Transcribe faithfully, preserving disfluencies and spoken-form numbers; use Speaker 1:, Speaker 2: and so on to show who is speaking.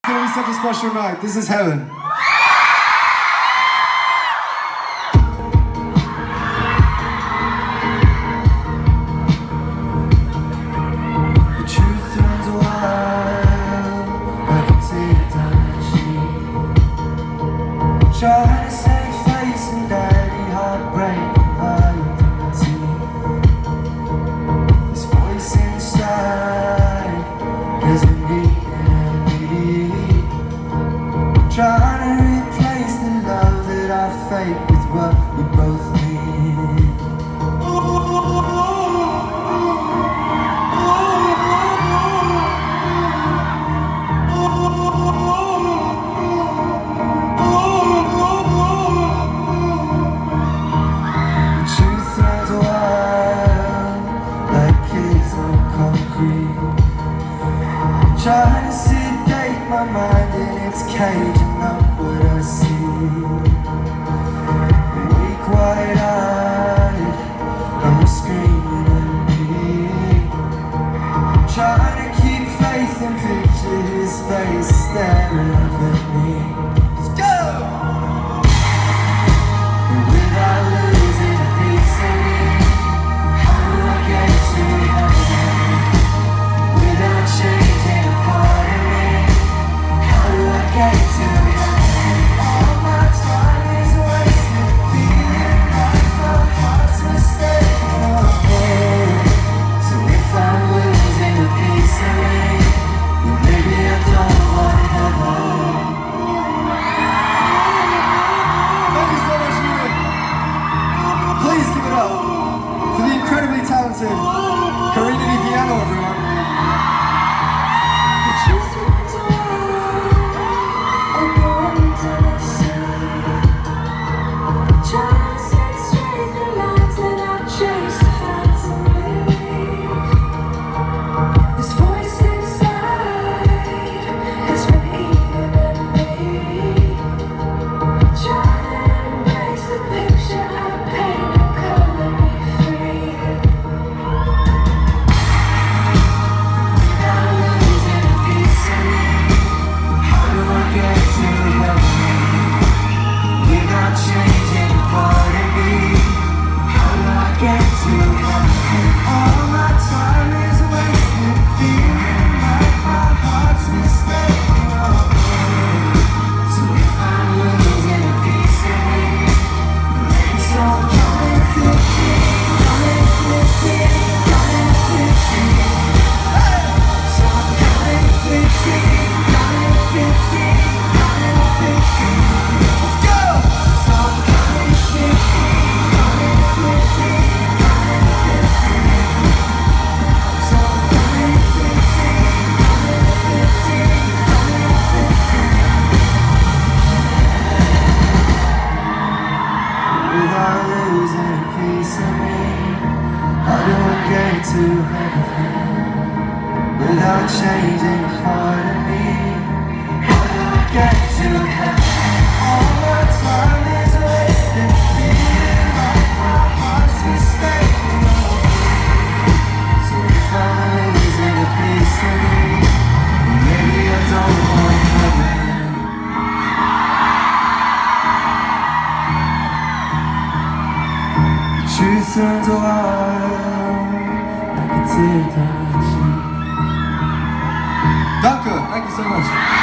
Speaker 1: gonna be such a special night. This is heaven.
Speaker 2: Trying to save face and dirty heartbreak identity. This voice inside has been beating me. Trying to replace the love that I fake with what we both need. Trying to sedate my mind in its cage and not what I see. Weak, wide-eyed, I'm screaming at me. Trying to keep faith and picture his face staring up at me. Let's go! Without losing a piece of me, how do I get to heaven? Without changing a part of me, how do I get to heaven? All my time is wasted, feeling like my heart's mistaken. Oh, so if I'm losing a piece of me, then maybe I don't want heaven.
Speaker 1: Thank you so much, Nina. Please give it up for the incredibly talented Karina Di Piano, everyone.
Speaker 2: Without losing a piece of me, how do I get to heaven? Without changing a part of me, how do I get to heaven? All my time is wasted, feeling like my heart's mistaken. So if I'm losing a piece of me, maybe I don't want heaven. Truth turns wild like a tear down the cheek.
Speaker 1: Danke, thank you so much.